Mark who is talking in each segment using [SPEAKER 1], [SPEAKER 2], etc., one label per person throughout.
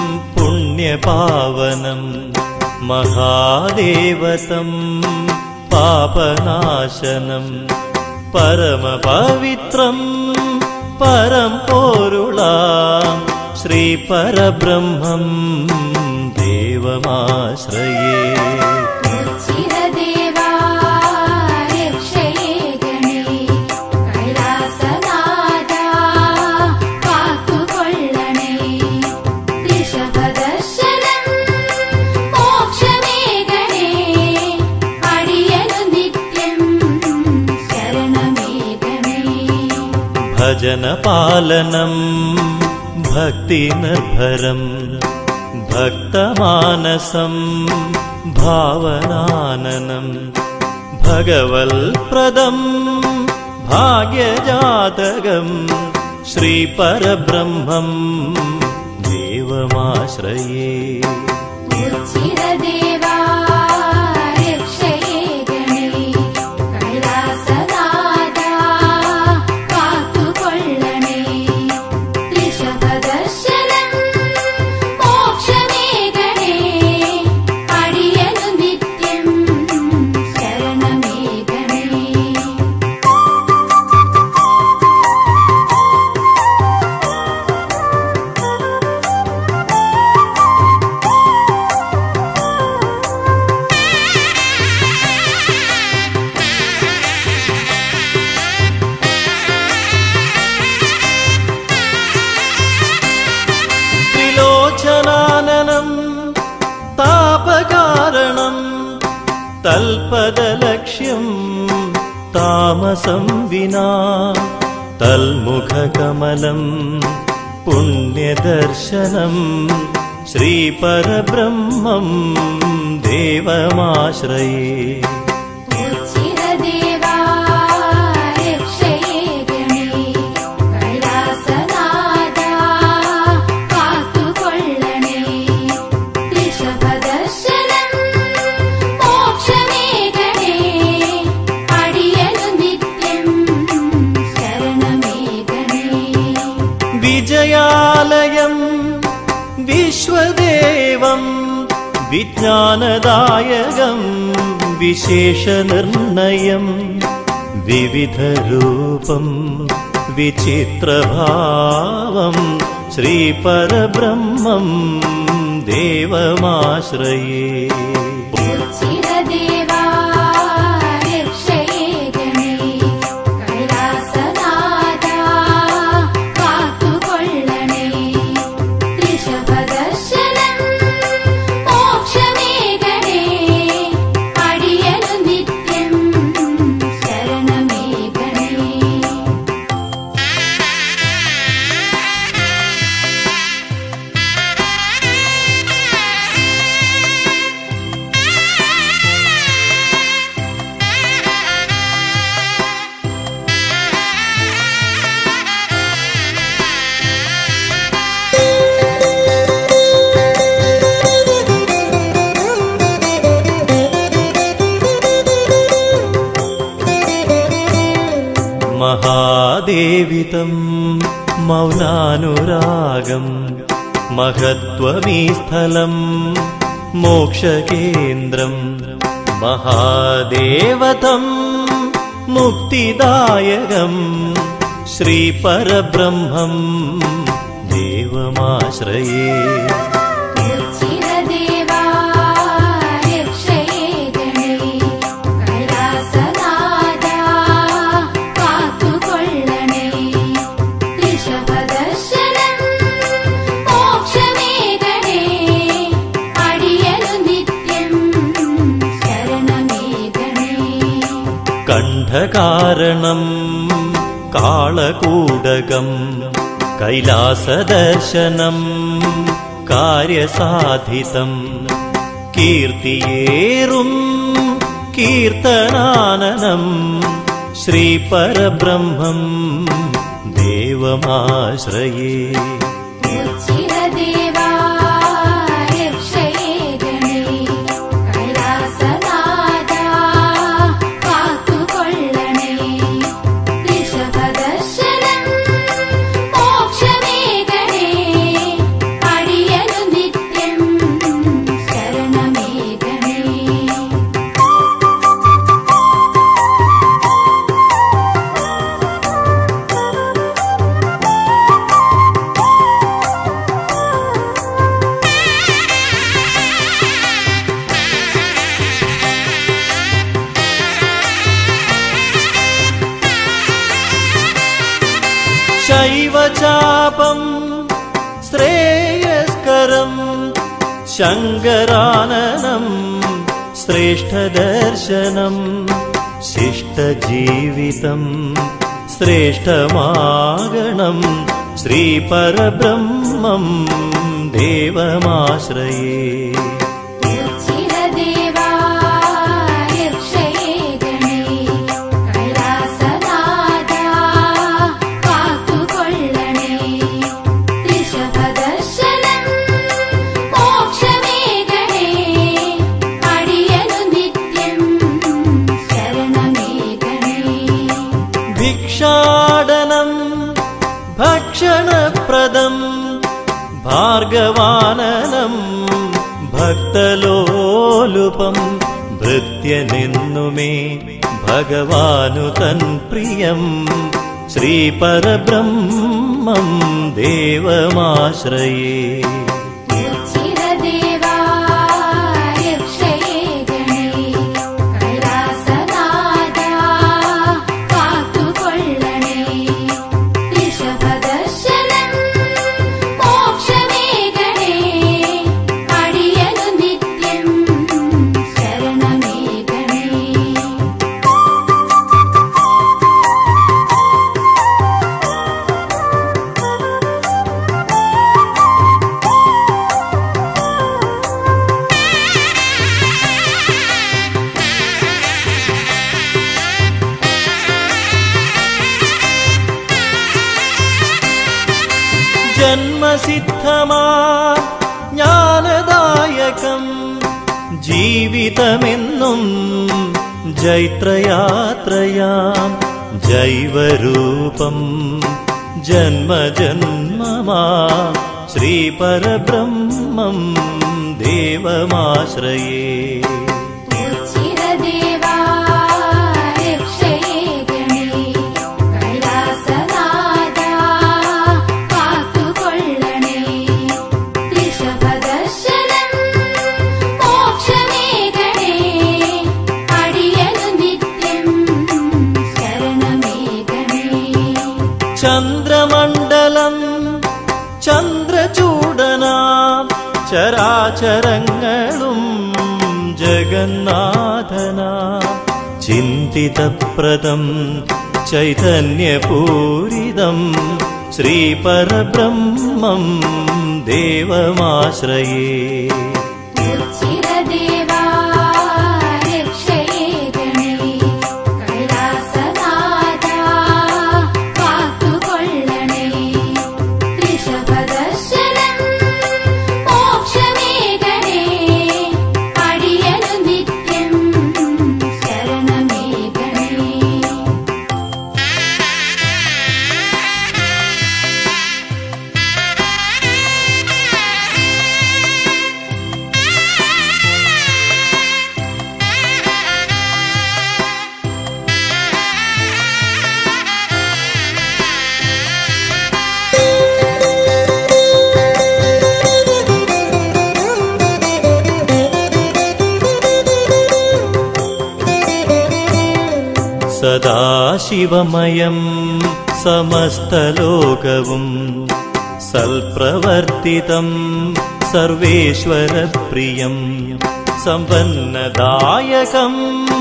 [SPEAKER 1] പുണ്യപാവനം മഹാദേവതം പാപനാശനം പരമപവിത്രം പരം പോരുളാം ശ്രീപരബ്രഹ്മം ദേവമാശ്രയേ. ഭജനപാലനം ഭക്തിനിർഭരം ഭക്തമാനസം ഭാവനാനനം ഭഗവൽപ്രദം ഭാഗ്യജാതകം ശ്രീപരബ്രഹ്മം ദേവമാശ്രയേ. താപകാരണം തൽപദലക്ഷ്യം താമസം വിനാ തൽമുഖകമലം പുണ്യദർശനം ശ്രീപരബ്രഹ്മം ദേവമാശ്രയേ. വിജയാലയം വിശ്വദേവം വിജ്ഞാനദായകം വിശേഷനിർണയം വിവിധരൂപം വിചിത്രഭാവം ശ്രീപരബ്രഹ്മം ദേവമാശ്രയേ. മഹാദേവിതം മൗനാനുരാഗം മഹത്വമീ സ്ഥലം മോക്ഷകേന്ദ്രം മഹാദേവതം മുക്തിദായകം ശ്രീപരബ്രഹ്മം ദേവമാശ്രയേ. കണ്ഠകാരണം കാളകൂടകം കൈലാസദർശനം കാര്യസാധിതം കീർത്തിയേറും കീർത്തനാനനം ശ്രീപരബ്രഹ്മം ദേവമാശ്രയേ. ശാപം ശ്രേയസ്കരം ശങ്കരാനനം ശ്രേഷ്ഠദർശനം ശിഷ്ടജീവിതം ശ്രേഷ്ഠമാകണം ശ്രീപരബ്രഹ്മം ദേവമാശ്രയേ. ഭിക്ഷാടനം ഭക്ഷണപ്രദം ഭാർഗവാനനം ഭക്തലോലുപം ഭൃത്യനെന്നുമേ ഭഗവാനു തൻ പ്രിയം ശ്രീപരബ്രഹ്മം ദേവമാശ്രയേ. ജന്മസിദ്ധമാ ജ്ഞാനദായകം ജീവിതമെന്നും ജൈത്രയാത്രയാം ജൈവരൂപം ജന്മജന്മമാ ശ്രീപരബ്രഹ്മം ദേവമാശ്രയേ. ചന്ദ്രമണ്ഡലം ചന്ദ്രചൂടനാം ചരാചരങ്ങളും ജഗന്നാഥനാം ചിന്തിതപ്രദം ചൈതന്യപൂരിതം ശ്രീപരബ്രഹ്മം ദേവമാശ്രയേ. സദാശിവമയം സമസ്തലോകവും സൽപ്രവർത്തിതം സർവേശ്വരപ്രിയം സമ്പന്നദായകം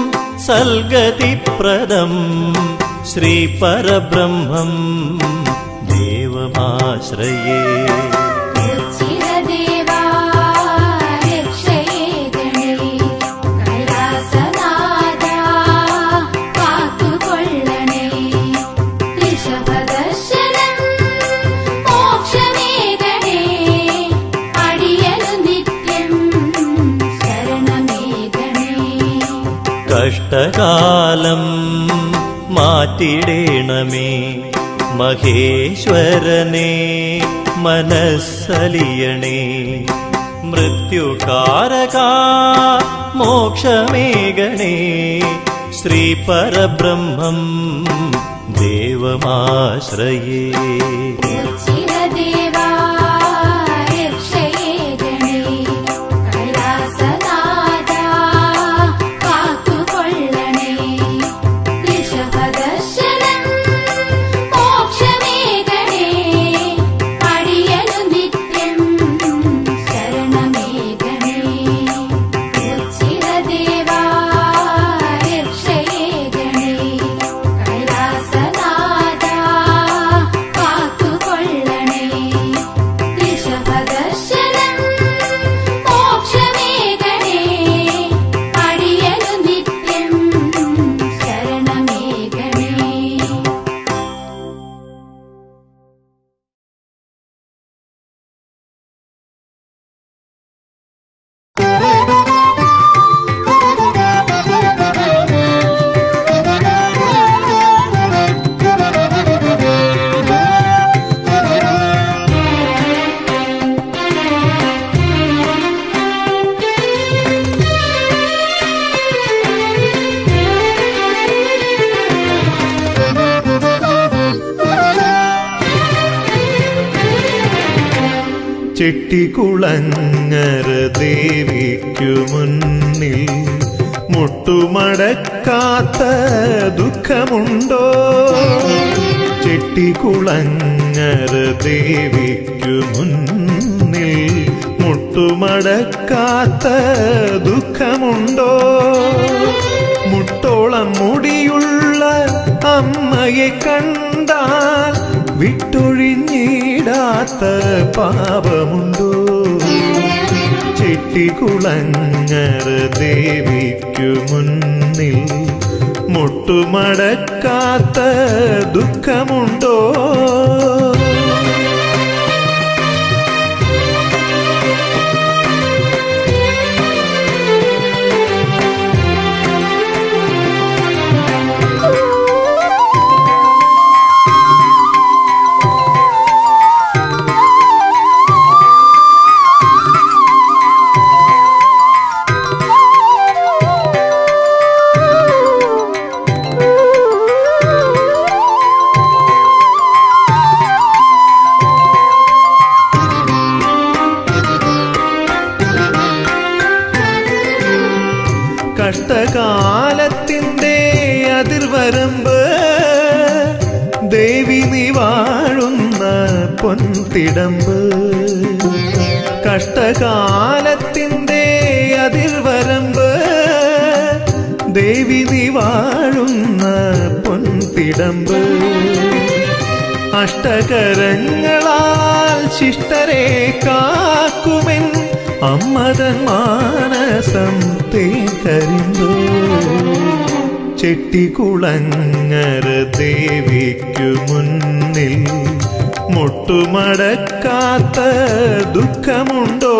[SPEAKER 1] സൽഗതിപ്രദം ശ്രീപരബ്രഹ്മം ദേവമാശ്രയേ. കഷ്ടകാലം മാറ്റിടേണമേ മഹേശ്വരനെ മനസ്സലിയണേ മൃത്യുകാരകാ മോക്ഷമേകണേ ശ്രീപരബ്രഹ്മം ദേവമാശ്രയേ. ചെട്ടികുളങ്ങര ദേവിക്കു മുന്നിൽ മുട്ടുമടക്കാത്ത ദുഃഖമുണ്ടോ? ചെട്ടികുളങ്ങര ദേവിക്കു മുന്നിൽ മുട്ടുമടക്കാത്ത ദുഃഖമുണ്ടോ? മുട്ടോളം മുടിയുള്ള അമ്മയെ കണ്ടാൽ വിട്ടൊഴിഞ്ഞിടാത്ത പാപമുണ്ടോ? ചെട്ടികുളങ്ങര ദേവിക്കു മുന്നിൽ മുട്ടുമടക്കാത്ത ദുഃഖമുണ്ടോ? കഷ്ടകാലത്തിൻ്റെ അതിർവരമ്പ് ദേവി നീ വാഴുന്ന പൊൻതിടമ്പ്. കഷ്ടകാലത്തിൻ്റെ അതിർവരമ്പ് ദേവി നീ വാഴുന്ന പൊൻതിടമ്പ്. അഷ്ടകരങ്ങളാൽ ശിഷ്ടരെ കാക്കുമെൻ അമ്മതൻ മാനസം തേക്കരിമ്പ്. ചെട്ടികുളങ്ങര ദേവിക്കു മുന്നിൽ മുട്ടുമടക്കാത്ത ദുഃഖമുണ്ടോ?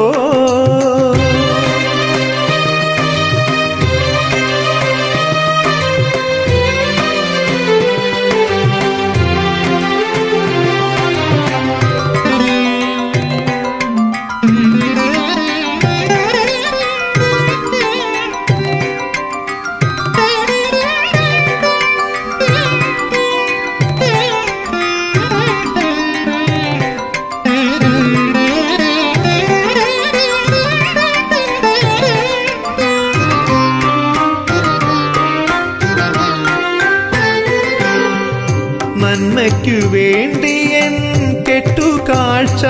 [SPEAKER 1] നന്മയ്ക്കു വേണ്ടി എൻ കെട്ടുകാഴ്ച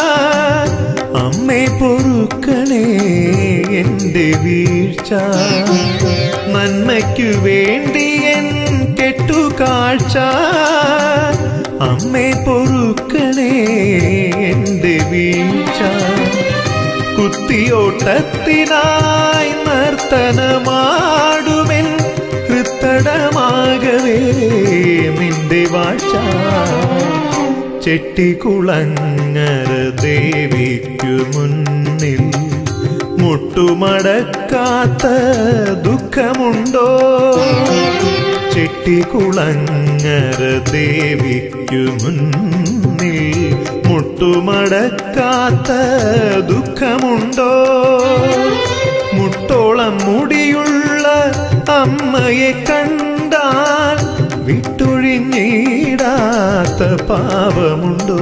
[SPEAKER 1] അമ്മേ പൊറുക്കണേ എൻ്റെ വീഴ്ച. നന്മയ്ക്കു വേണ്ടി എൻ കെട്ടുകാഴ്ച അമ്മേ പൊറുക്കണേ എൻ്റെ വീഴ്ച. കുത്തിയോട്ടത്തിനായി നർത്തനമാടുമെൻ ഹൃത്തടമാകവേ നിന്റെ വാഴ്ച. ചെട്ടികുളങ്ങര ദേവിക്കു മുന്നിൽ മുട്ടുമടക്കാത്ത ദുഃഖമുണ്ടോ? ചെട്ടികുളങ്ങര ദേവിക്കു മുന്നിൽ മുട്ടുമടക്കാത്ത ദുഃഖമുണ്ടോ? മുട്ടോളം മുടിയുള്ള അമ്മയെ കണ്ടാൽ വിട്ടൊഴിഞ്ഞിടാത്ത പാപമുണ്ടോ?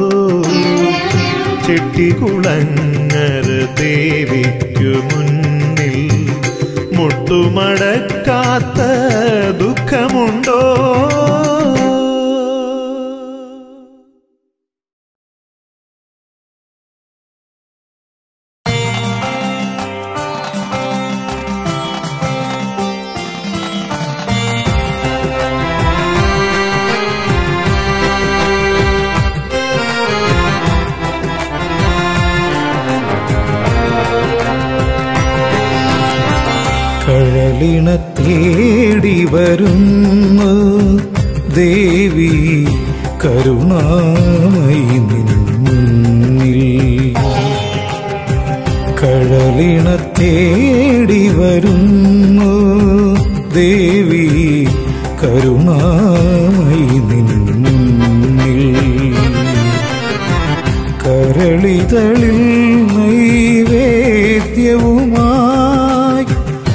[SPEAKER 1] ചെട്ടികുളങ്ങര ദേവിക്കു മുന്നിൽ മുട്ടുമടക്കാത്ത ദുഃഖമുണ്ടോ?
[SPEAKER 2] കഴലിണ തേടി വരുന്നു ദേവി കരുണാമയി നിൻ മുന്നിൽ. കഴലിണ തേടി വരുന്നു ദേവി കരുണാമയി നിൻ മുന്നിൽ. കരളിതളിൽ നൈവേദ്യവുമായി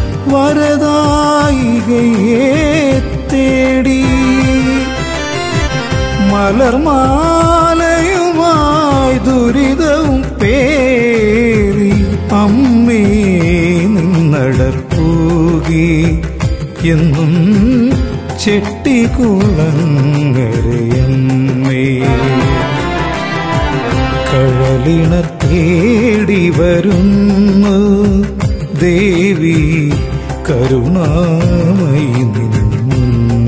[SPEAKER 2] വരദായികയെ തേടി മലർമാലയുമായി ദുരിതവും എന്നും ചെട്ടിക്കുളങ്ങരയമ്മേ. കഴലിണ തേടി വരുന്നു ദേവി കരുണാമയി നിന്നു.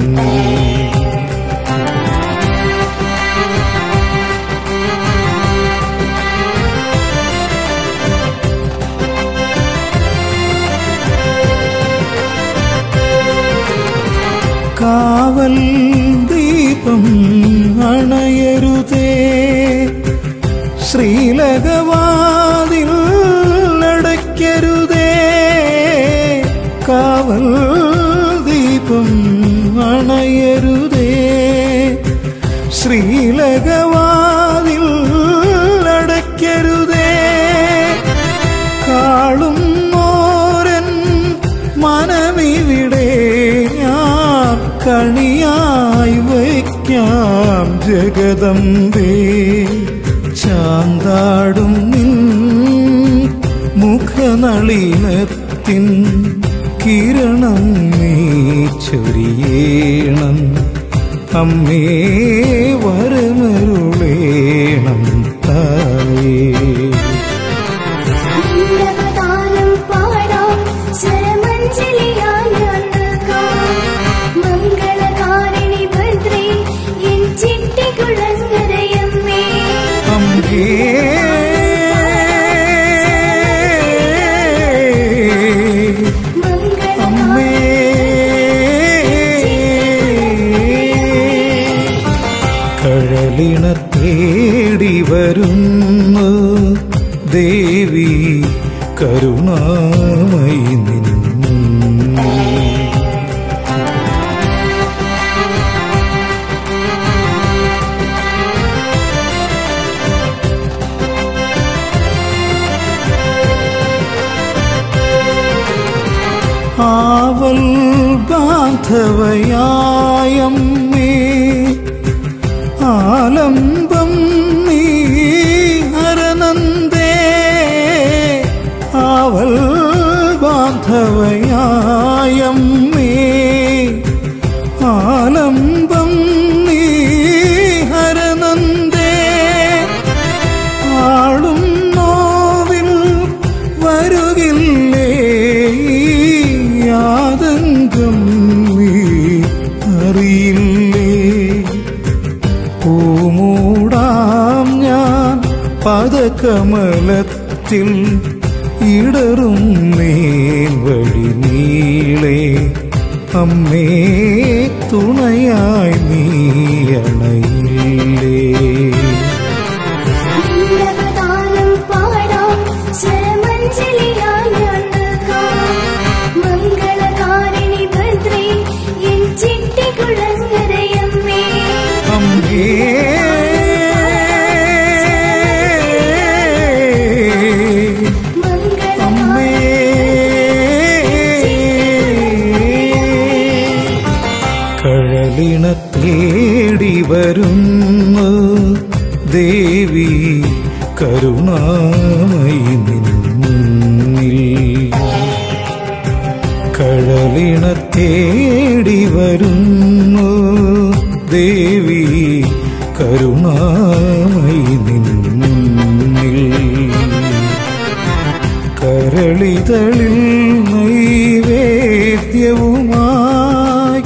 [SPEAKER 2] കാവൽ ദീപം അണയരുതേ, ശ്രീലകവാതിൽ അടയ്ക്കരുതേ. കാവൽ ദീപം അണയരുതേ, ശ്രീലകവാതിൽ അടയ്ക്കരുതേ. കാളും മോരൻ മനമിവിടെ ഞാൻ കണിയായി വയ്ക്കാം ജഗദംബേ. ചാന്താടും നിൻ മുഖനളിനത്തിൻ കിരണം നീ ചൊരിയേണം. അമ്മേ വരമരുളേണം തായേ. കഴലിണ തേടി വരുന്നു ദേവി കരുണാമയി നിന്നു. ആവൽ ബാന്ധവയായമ്മേ, ആലംബം നീ ഹരനന്ദേ. ആവൽ ബാന്ധവയായമ്മേ, ആലംബം നീ ഹരനന്ദേ. ആളും നോവിൽ വരുകില്ലേ ആതങ്കം നീ അറിയില്ലേ. പൂമൂടാം ഞാൻ പദകമലത്തിൽ ഇടറും നേൻ വഴി നീളെ. അമ്മേ തുണയായി നീ അണയില്ലേ. കഴലിണ തേടി വരുന്നു ദേവി കരുണാമയി നിന്നിൽ. കഴലിണ തേടി വരുന്നു ദേവി കരുണാമയി നിന്നിൽ. കരളിതളിൽ നൈവേദ്യവുമായി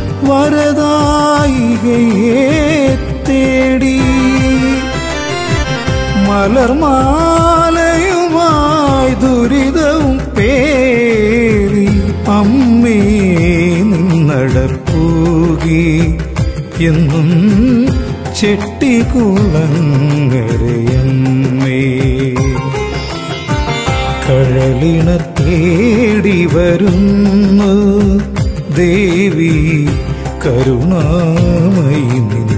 [SPEAKER 2] വരദായികയെ തേടി, മലർമാലയുമായി ദുരിതവും പേറി അമ്മേ നിന്നടപ്പൂകി എന്നും ചെട്ടിക്കുളങ്ങരയമ്മേ. കഴലിണ തേടി വരുന്നു ദേവി കരുണാമയി നിന്നു.